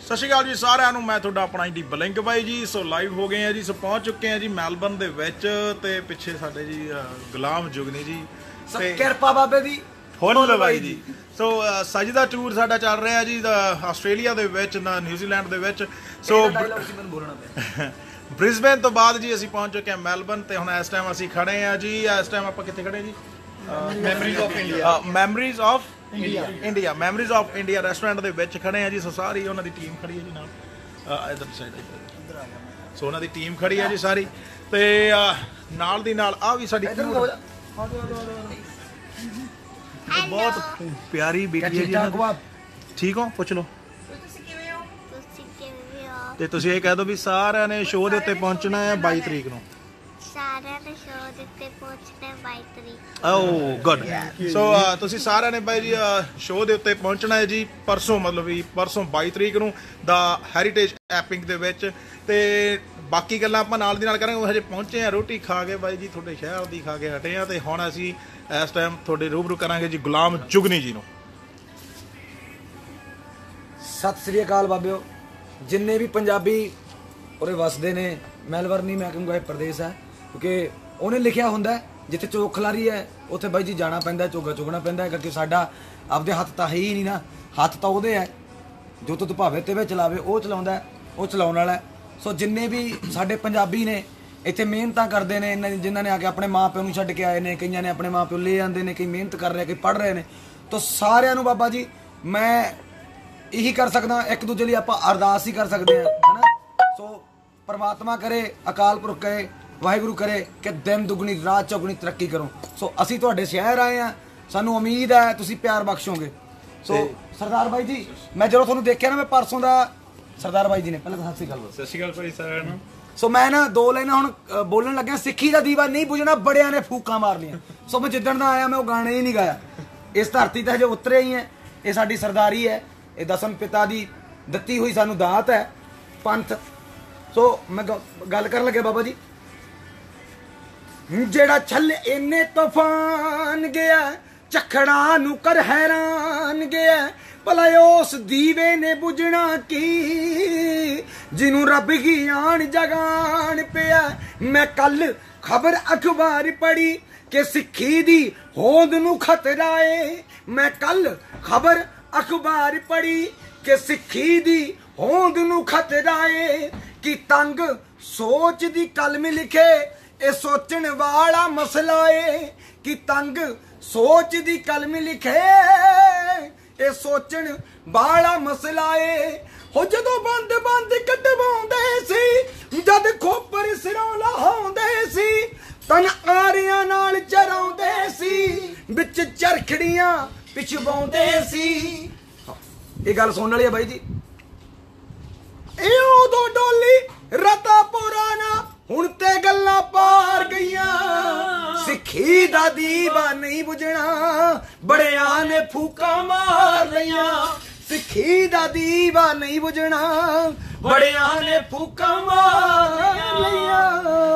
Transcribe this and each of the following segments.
ਸਤਿ ਸ਼੍ਰੀ ਅਕਾਲ ਜੀ ਸਾਰਿਆਂ ਨੂੰ। ਮੈਂ ਤੁਹਾਡਾ ਆਪਣਾ ਜੀ ਬਲਿੰਕ ਬਾਈ ਜੀ। ਸੋ ਲਾਈਵ ਹੋ ਗਏ ਆ ਜੀ। ਸੋ ਪਹੁੰਚ ਚੁੱਕੇ ਆ ਜੀ ਮੈਲਬਰਨ ਦੇ ਵਿੱਚ ਤੇ ਪਿੱਛੇ ਸਾਡੇ ਜੀ ਗੁਲਾਮ ਜੁਗਨੀ ਜੀ ਤੇ ਕਿਰਪਾ ਬਾਬੇ ਦੀ ਫੁੱਲ ਬਾਈ ਜੀ। ਸੋ ਸਜਦਾ ਟੂਰ ਸਾਡਾ ਚੱਲ ਰਿਹਾ ਜੀ ਆਸਟ੍ਰੇਲੀਆ ਦੇ ਵਿੱਚ ਨਿਊਜ਼ੀਲੈਂਡ ਦੇ ਵਿੱਚ। ਸੋ ਬ੍ਰਿਸਬੇਨ ਤੋਂ ਬਾਅਦ ਜੀ ਅਸੀਂ ਪਹੁੰਚ ਚੁੱਕੇ ਆ ਮੈਲਬਰਨ ਤੇ ਹੁਣ ਇਸ ਟਾਈਮ ਅਸੀਂ ਖੜੇ ਆ ਜੀ। ਇਸ ਟਾਈਮ ਆਪਾਂ ਕਿੱਥੇ ਖੜੇ ਜੀ? Memories of India memories of India restaurant ਦੇ ਵਿੱਚ ਖੜੇ ਆ ਜੀ। ਸੋ ਸਾਰੀ ਉਹਨਾਂ ਦੀ ਟੀਮ ਖੜੀ ਹੈ ਜੀ ਨਾਲ ਇਧਰ ਸਾਈਡ। ਸੋ ਉਹਨਾਂ ਦੀ ਟੀਮ ਖੜੀ ਹੈ ਜੀ ਸਾਰੀ ਤੇ ਨਾਲ ਦੀ ਨਾਲ ਆ ਵੀ ਸਾਡੀ ਬਹੁਤ ਪਿਆਰੀ ਬੇਟੀ ਹੈ ਜੀ। ਠੀਕ ਹੋ? ਪੁੱਛ ਲਓ। ਤੇ ਤੁਸੀਂ ਇਹ ਕਹਿ ਦਿਓ ਵੀ ਸਾਰਿਆਂ ਨੇ ਸ਼ੋਅ ਦੇ ਉੱਤੇ ਪਹੁੰਚਣਾ ਹੈ 22 ਤਰੀਕ ਨੂੰ। ਸਾਰਿਆਂ ਨੇ ਸ਼ੋਅ ਦੇ ਉੱਤੇ ਪਹੁੰਚਣਾ 22 ਤਰੀਕ। ਓ ਗੁੱਡ। ਸੋ ਤੁਸੀਂ ਸਾਰਿਆਂ ਨੇ ਬਾਈ ਜੀ ਸ਼ੋਅ ਦੇ ਉੱਤੇ ਪਹੁੰਚਣਾ ਹੈ ਜੀ ਪਰਸੋਂ, ਮਤਲਬ ਵੀ ਪਰਸੋਂ 22 ਤਰੀਕ ਨੂੰ ਦਾ ਹੈਰੀਟੇਜ ਐਪਿੰਗ ਦੇ ਵਿੱਚ। ਤੇ ਬਾਕੀ ਗੱਲਾਂ ਆਪਾਂ ਨਾਲ ਦੀ ਨਾਲ ਕਰਾਂਗੇ। ਹਜੇ ਪਹੁੰਚੇ ਆ, ਰੋਟੀ ਖਾ ਕੇ ਬਾਈ ਜੀ ਤੁਹਾਡੇ ਸ਼ਹਿਰ ਦੀ ਖਾ ਕੇ ਹਟੇ ਆ ਤੇ ਹੁਣ ਅਸੀਂ ਇਸ ਟਾਈਮ ਤੁਹਾਡੇ ਰੂਬਰੂ ਕਰਾਂਗੇ ਜੀ ਗੁਲਾਮ ਜੁਗਨੀ ਜੀ ਨੂੰ। ਸਤਿ ਸ੍ਰੀ ਅਕਾਲ ਬਾਬਿਓ। ਜਿੰਨੇ ਵੀ ਪੰਜਾਬੀ ਉਰੇ ਵਸਦੇ ਨੇ, ਮੈਲਬਰਨ ਹੀ ਮੈਂ ਕਹੂੰਗਾ ਇਹ ਪ੍ਰਦੇਸ਼ ਹੈ, ਕਿਉਂਕਿ ਉਹਨੇ ਲਿਖਿਆ ਹੁੰਦਾ ਜਿੱਥੇ ਚੋਕ ਖਲਾਰੀ ਹੈ ਉੱਥੇ ਬਾਈ ਜੀ ਜਾਣਾ ਪੈਂਦਾ, ਚੋਗਾ ਚੁਗਣਾ ਪੈਂਦਾ, ਕਿਉਂਕਿ ਸਾਡਾ ਆਪਦੇ ਹੱਥ ਤਾਂ ਹੈ ਹੀ ਨਹੀਂ ਨਾ। ਹੱਥ ਤਾਂ ਉਹਦੇ ਹੈ ਜੋ ਤੁਤ ਭਾਵੇਂ ਤੇ ਵਿੱਚ ਚਲਾਵੇ, ਉਹ ਚਲਾਉਂਦਾ, ਉਹ ਚਲਾਉਣ ਵਾਲਾ। ਸੋ ਜਿੰਨੇ ਵੀ ਸਾਡੇ ਪੰਜਾਬੀ ਨੇ ਇੱਥੇ ਮਿਹਨਤਾਂ ਕਰਦੇ ਨੇ, ਜਿਨ੍ਹਾਂ ਨੇ ਆ ਕੇ ਆਪਣੇ ਮਾਂ ਪਿਓ ਨੂੰ ਛੱਡ ਕੇ ਆਏ ਨੇ, ਕਈਆਂ ਨੇ ਆਪਣੇ ਮਾਂ ਪਿਓ ਲੈ ਆਉਂਦੇ ਨੇ, ਕਈ ਮਿਹਨਤ ਕਰ ਰਹੇ, ਕਈ ਪੜ੍ਹ ਰਹੇ ਨੇ। ਤਾਂ ਸਾਰਿਆਂ ਨੂੰ ਬਾਬਾ ਜੀ ਮੈਂ ਇਹੀ ਕਰ ਸਕਦਾ, ਇੱਕ ਦੂਜੇ ਲਈ ਆਪਾਂ ਅਰਦਾਸ ਹੀ ਕਰ ਸਕਦੇ ਹਾਂ, ਹੈ ਨਾ। ਸੋ ਪਰਮਾਤਮਾ ਕਰੇ, ਅਕਾਲ ਪੁਰਖ ਕਰੇ, ਵਾਹਿਗੁਰੂ ਕਰੇ ਕਿ ਦਿਨ ਦੁਗਣੀ ਰਾਤ ਚੌਗਣੀ ਤਰੱਕੀ ਕਰੋ। ਸੋ ਅਸੀਂ ਤੁਹਾਡੇ ਸ਼ਹਿਰ ਆਏ ਆ, ਸਾਨੂੰ ਉਮੀਦ ਹੈ ਤੁਸੀਂ ਪਿਆਰ ਬਖਸ਼ੋਗੇ। ਸੋ ਸਰਦਾਰ ਬਾਈ ਜੀ, ਮੈਂ ਜਦੋਂ ਤੁਹਾਨੂੰ ਦੇਖਿਆ ਨਾ, ਮੈਂ ਪਰਸੋਂ ਦਾ ਸਰਦਾਰ ਬਾਈ ਜੀ ਨੇ ਪਹਿਲਾਂ ਤਾਂ ਸਤਿ ਸ਼੍ਰੀ ਅਕਾਲ। ਸਤਿ ਸ਼੍ਰੀ ਅਕਾਲ ਭਾਈ ਸਾਰਿਆਂ ਨੂੰ। ਸੋ ਮੈਂ ਨਾ ਦੋ ਲਾਈਨਾਂ ਹੁਣ ਬੋਲਣ ਲੱਗਿਆ। ਸਿੱਖੀ ਦਾ ਦੀਵਾ ਨਹੀਂ ਬੁਝਣਾ, ਬੜਿਆਂ ਨੇ ਫੂਕਾਂ ਮਾਰਨੀਆਂ। ਸੋ ਮੈਂ ਜਿੱਦਣ ਦਾ ਆਇਆ ਮੈਂ ਉਹ ਗਾਣੇ ਹੀ ਨਹੀਂ ਗਾਇਆ। ਇਸ ਧਰਤੀ ਤੇ ਹਜੇ ਉਤਰੇ ਹੀ ਹੈ। ਇਹ ਸਾਡੀ ਸਰਦਾਰੀ ਹੈ, ਇਹ ਦਸਮ ਪਿਤਾ ਦੀ ਦਿੱਤੀ ਹੋਈ ਸਾਨੂੰ ਦਾਤ ਹੈ, ਪੰਥ। ਸੋ ਮੈਂ ਗੱਲ ਕਰਨ ਲੱਗਿਆ ਬਾਬਾ ਜੀ, ਜਿਹੜਾ ਛੱਲ ਇੰਨੇ ਤੂਫਾਨ ਗਿਆ, ਝਖੜਾਂ ਨੂੰ ਕਰ ਹੈਰਾਨ ਗਿਆ, ਭਲਾ ਉਸ ਦੀਵੇ ਨੇ ਬੁਝਣਾ ਕੀ, ਜਿਹਨੂੰ ਰੱਬ ਹੀ ਆਣ ਜਗਾਣ ਪਿਆ। ਮੈਂ ਕੱਲ ਖਬਰ ਅਖਬਾਰ ਪੜ੍ਹੀ ਕਿ ਸਿੱਖੀ ਦੀ ਹੋਂਦ ਨੂੰ ਖਤਰਾ ਏ। ਮੈਂ ਕੱਲ ਖਬਰ ਅਖਬਾਰ ਪੜ੍ਹੀ ਕਿ ਸਿੱਖੀ ਦੀ ਹੋਂਦ ਨੂੰ ਖਤਰਾ ਏ। ਕਿ ਤੰਗ ਸੋਚ ਦੀ ਕਲਮ ਲਿਖੇ, ਇਹ ਸੋਚਣ ਵਾਲਾ ਮਸਲਾ ਏ। ਕਿ ਤੰਗ ਸੋਚ ਦੀ ਕਲਮ ਲਿਖੇ, ਇਹ ਸੋਚਣ ਵਾਲਾ ਮਸਲਾ ਏ। ਹੋ ਜਦੋਂ ਬੰਦ ਬੰਦ ਕਟਵਾਉਂਦੇ ਸੀ, ਜਦ ਖੋਪਰ ਸਿਰੋਂ ਲਹਾਉਂਦੇ ਸੀ, ਤਨ ਆਰਿਆਂ ਨਾਲ ਚਰਾਉਂਦੇ ਸੀ, ਵਿੱਚ ਚਰਖੜੀਆਂ ਪਿਛਵਾਉਂਦੇ ਸੀ। ਇਹ ਗੱਲ ਸੁਣਨ ਵਾਲੀ ਹੈ ਬਾਈ ਜੀ। ਇਹ ਉਦੋਂ ਡੋਲੀ ਰਤਾ ਪੁਰਾਣਾ, ਹੁਣ ਤੇ ਗੱਲਾਂ ਪਾਰ ਗਈਆਂ। ਸਿੱਖੀ ਦਾ ਦੀਵਾ ਨਹੀਂ ਬੁਝਣਾ, ਬੜਿਆਂ ਨੇ ਫੂਕਾਂ ਮਾਰ ਲਈਆਂ। ਸਿੱਖੀ ਦਾ ਦੀਵਾ ਨਹੀਂ ਬੁਝਣਾ, ਬੜਿਆਂ ਨੇ ਫੂਕਾਂ ਮਾਰ ਲਈਆਂ।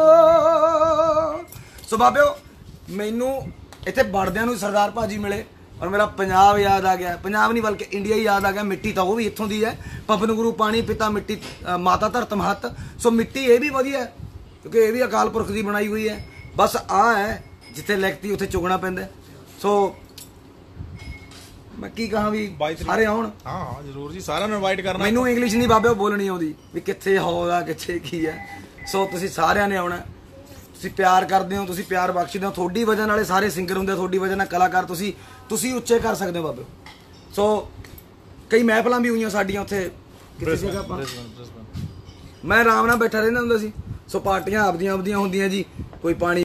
ਸੋ ਬਾਬਿਓ, ਮੈਨੂੰ ਇੱਥੇ ਵੜਦਿਆਂ ਨੂੰ ਸਰਦਾਰ ਭਾਜੀ ਮਿਲੇ ਔਰ ਮੇਰਾ ਪੰਜਾਬ ਯਾਦ ਆ ਗਿਆ। ਪੰਜਾਬ ਨਹੀਂ ਬਲਕਿ ਇੰਡੀਆ ਹੀ ਯਾਦ ਆ ਗਿਆ। ਮਿੱਟੀ ਤਾਂ ਉਹ ਵੀ ਇੱਥੋਂ ਦੀ ਹੈ। ਪਵਨ ਗੁਰੂ ਪਾਣੀ ਪਿਤਾ ਮਿੱਟੀ, ਮਾਤਾ ਧਰਤ ਮਹੱਤ। ਸੋ ਮਿੱਟੀ ਇਹ ਵੀ ਵਧੀਆ ਕਿਉਂਕਿ ਇਹ ਵੀ ਅਕਾਲ ਪੁਰਖ ਦੀ ਬਣਾਈ ਹੋਈ ਹੈ। ਬਸ ਆ ਹੈ ਜਿੱਥੇ ਲਿਖਤੀ ਉੱਥੇ ਚੁਗਣਾ ਪੈਂਦਾ। ਸੋ ਮੈਂ ਕੀ ਕਹਾਂ ਵੀ ਸਾਰੇ ਆਉਣ। ਹਾਂ ਜ਼ਰੂਰ ਜੀ, ਸਾਰਿਆਂ ਨੂੰ ਇਨਵਾਈਟ ਕਰਨਾ। ਮੈਨੂੰ ਇੰਗਲਿਸ਼ ਨਹੀਂ ਬਾਬੇ ਬੋਲਣੀ ਆਉਂਦੀ ਵੀ ਕਿੱਥੇ ਹੋਗਾ ਕਿੱਥੇ ਕੀ ਹੈ। ਸੋ ਤੁਸੀਂ ਸਾਰਿਆਂ ਨੇ ਆਉਣਾ। ਤੁਸੀਂ ਪਿਆਰ ਕਰਦੇ ਹੋ, ਤੁਸੀਂ ਪਿਆਰ ਬਖਸ਼ਦੇ ਹੋ। ਤੁਹਾਡੀ ਵਜ੍ਹਾ ਨਾਲੇ ਸਾਰੇ ਸਿੰਗਰ ਹੁੰਦੇ, ਤੁਹਾਡੀ ਵਜ੍ਹਾ ਨਾਲ ਕਲਾਕਾਰ ਤੁਸੀਂ ਉੱਚੇ ਕਰ ਸਕਦੇ ਹੋ ਬਾਬੇ। ਸੋ ਕਈ ਮਹਿਫਲਾਂ ਵੀ ਹੋਈਆਂ ਸਾਡੀਆਂ ਉੱਥੇ। ਮੈਂ ਆਰਾਮ ਨਾਲ ਬੈਠਾ ਰਹਿੰਦਾ ਹੁੰਦਾ ਸੀ। ਸੋ ਪਾਰਟੀਆਂ ਆਪਦੀਆਂ ਹੁੰਦੀਆਂ ਜੀ। ਕੋਈ ਪਾਣੀ